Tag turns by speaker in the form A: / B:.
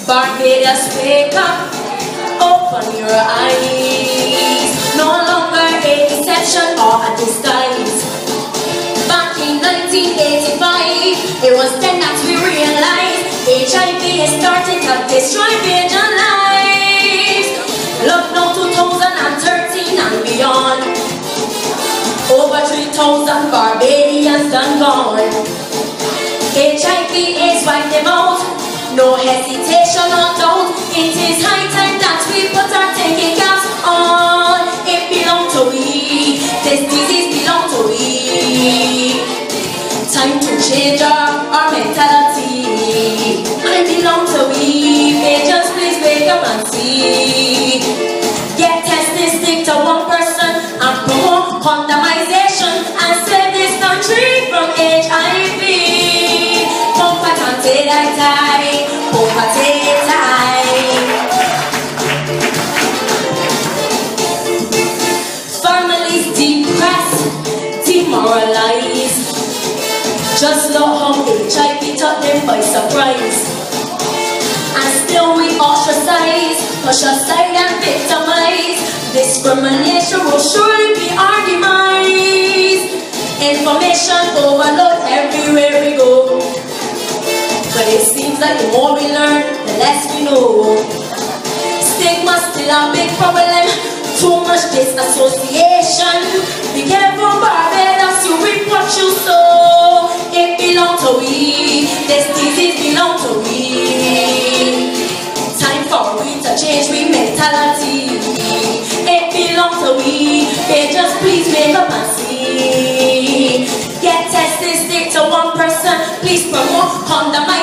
A: Barbados, wake up, open your eyes. No longer a deception or a disguise. Back in 1985, it was then that we realized HIV is starting to destroy Bajan lives. Look now 2013 and beyond. Over 3,000 Barbadians done gone. HIV is wiped them out. No hesitation or doubt. It is high time that we put our thinking caps on. It belongs to we. This disease belongs to we. Time to change our mentality. It belongs to we. They just please wake up and see. Get tested, stick to one person and promote condomization and save this country from HIV. Families depressed, demoralized. Just look how HIV took them by surprise. And still we ostracize, push aside and victimize. Discrimination will surely be our demise. Information overload everywhere we go. But it seems like the more we learn, the less we know. Stigma still a big problem. Too much disassociation. Be careful, Barbados, you reap what you sow. It belongs to we. This disease belongs to we. Time for we to change we mentality. It belongs to we. They just please wake up and see. Get tested, stick to one person. Please promote condom.